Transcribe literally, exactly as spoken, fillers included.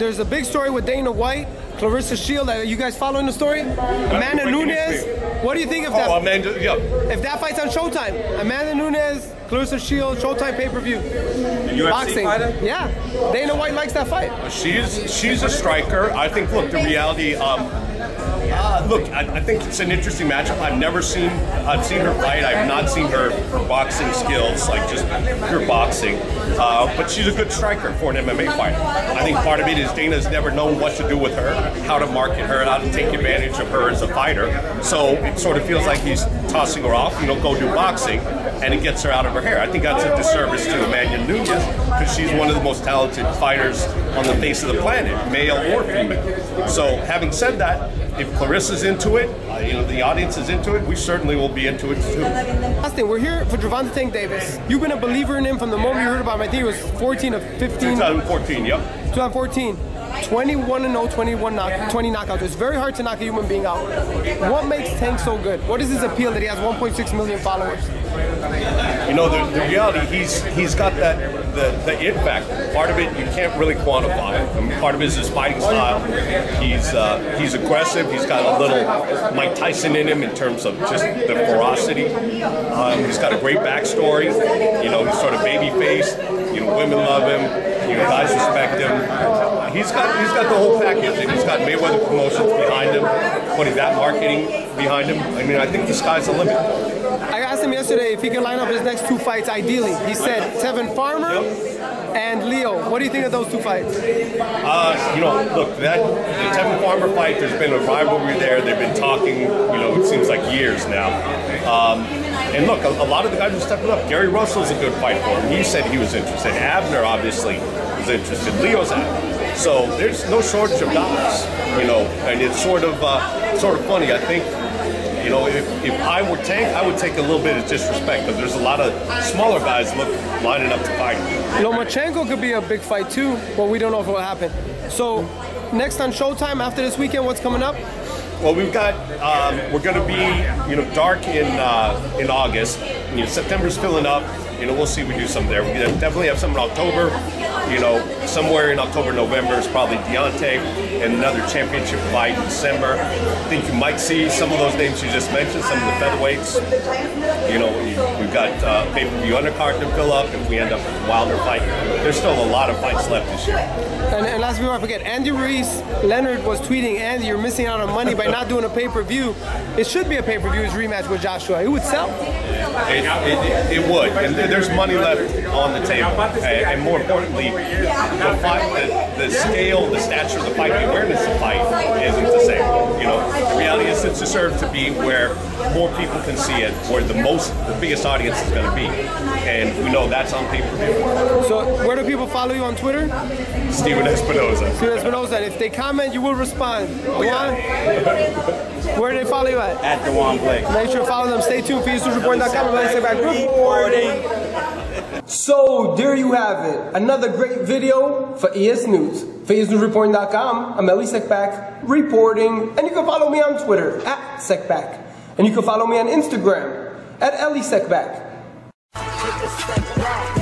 there's a big story with Dana White, Clarissa Shield. Are you guys following the story? Amanda Nunes. What do you think of that? Oh, Amanda, yeah. If that fight's on Showtime, Amanda Nunes, Clarissa Shield, Showtime pay-per-view. U F C boxing. Fighter? Yeah. Dana White likes that fight. She's she's a striker. I think. Look, the reality. Um, Uh, look, I, I think it's an interesting matchup. I've never seen, I've seen her fight. I've not seen her, her boxing skills, like just pure boxing. Uh, but she's a good striker for an M M A fighter. I think part of it is Dana's never known what to do with her, how to market her, how to take advantage of her as a fighter. So it sort of feels like he's tossing her off, you know, go do boxing, and it gets her out of her hair. I think that's a disservice to Amanda Nunes, because she's one of the most talented fighters on the face of the planet, male or female. So having said that, if Clarissa's into it, uh, you know, the audience is into it, we certainly will be into it too. Last thing, we're here for Gervonta Tank Davis. You've been a believer in him from the moment you heard about him. I think it was fourteen or fifteen. twenty fourteen, yep. twenty fourteen. twenty-one and oh, twenty-one knock, twenty knockouts. It's very hard to knock a human being out. What makes Tank so good? What is his appeal that he has one point six million followers? You know, the, the reality, he's he's got that, the, the it factor. Part of it you can't really quantify. I mean, part of it is his fighting style. He's uh, he's aggressive. He's got a little Mike Tyson in him in terms of just the ferocity. Um, he's got a great backstory. You know, he's sort of baby faced. You know, women love him. You know, guys respect him. He's got he's got the whole package, and he's got Mayweather Promotions behind him, putting that marketing behind him. I mean, I think the sky's the limit. I asked him yesterday if he can line up his next two fights ideally. He said Tevin Farmer yep. and Leo. What do you think of those two fights? Uh, you know, look, that the Tevin Farmer fight, there's been a rivalry there. They've been talking, you know, it seems like years now. Um, and look, a, a lot of the guys are stepping up. Gary Russell's a good fight for him. He said he was interested. Abner, obviously, was interested. Leo's out. So there's no shortage of guys, you know, and it's sort of, uh, sort of funny. I think, you know, if, if I were Tank, I would take a little bit of disrespect, because there's a lot of smaller guys look lining up to fight. Lomachenko could be a big fight too, but we don't know if it will happen. So next on Showtime after this weekend, what's coming up? Well, we've got, um, we're going to be, you know, dark in uh, in August. You know, September's filling up. You know, we'll see if we do something there. We definitely have some in October. You know, somewhere in October, November is probably Deontay and another championship fight in December. I think you might see some of those names you just mentioned, some of the featherweights. You know, we've got uh, pay-per-view undercard to fill up if we end up with a Wilder fight. There's still a lot of fights left this year. And, and last before I forget, Andy Ruiz Leonard was tweeting, Andy, you're missing out on money by not doing a pay-per-view. It should be a pay-per-view, his rematch with Joshua. It would sell. It, it, it would, and there's money left on the table. And, and more importantly, the fight, the, the scale, the stature of the fight, the awareness of the fight isn't the same. You know, the reality is it's deserved to be where more people can see it, where the most, the biggest audience is going to be. And we know that's on pay-per-view. So where do people follow you on Twitter? Steven Espinoza. Steven Espinoza. And if they comment, you will respond. Oh, yeah. Where do they follow you at? At Dewan Blake. Make sure to follow them. Stay tuned for E S news report dot com. Elie Seckbach reporting. So there you have it. Another great video for E S News. For E S news report dot com, I'm Elie Seckbach reporting. And you can follow me on Twitter at Seckbach. And you can follow me on Instagram at Elie Seckbach.